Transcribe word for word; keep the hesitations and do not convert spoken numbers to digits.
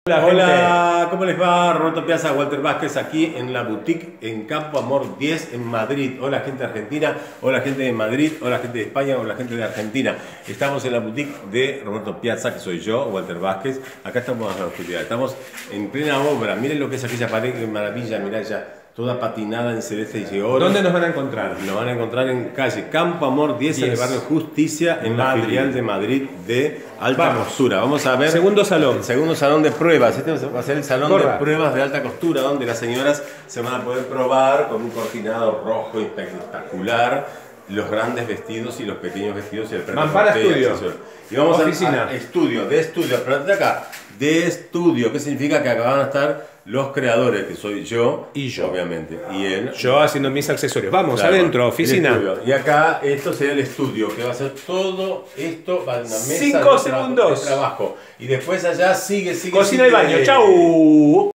Hola, Hola, ¿cómo les va? Roberto Piazza, Walter Vázquez, aquí en la boutique en Campo Amor diez en Madrid. Hola gente de Argentina, hola gente de Madrid, hola gente de España, hola gente de Argentina. Estamos en la boutique de Roberto Piazza, que soy yo, Walter Vázquez. Acá estamos en la oscuridad, estamos en plena obra. Miren lo que es aquella pared, qué maravilla, mirá ya. Toda patinada en celeste y oro. ¿Dónde nos van a encontrar? Nos van a encontrar en calle Campo Amor diez, en el barrio Justicia, en la Madrid. filial de Madrid de alta Vamos. costura. Vamos a ver. Segundo salón. El segundo salón de pruebas. Este va a ser el salón Corra. de pruebas de alta costura, donde las señoras se van a poder probar con un cortinado rojo espectacular los grandes vestidos y los pequeños vestidos y el Mampara Estudio. Y vamos Oficina. a, a estudio, de estudio, pero de acá, de estudio, ¿qué significa? Que acá van a estar los creadores, que soy yo Y yo. obviamente, y él. Yo haciendo mis accesorios. Vamos, Claro, adentro, el oficina. estudio. Y acá, esto sería el estudio, que va a ser todo esto, va a una mesa Cinco de, tra- segundos. de trabajo. Y después allá sigue, sigue. Cocina sigue, y baño. Chau.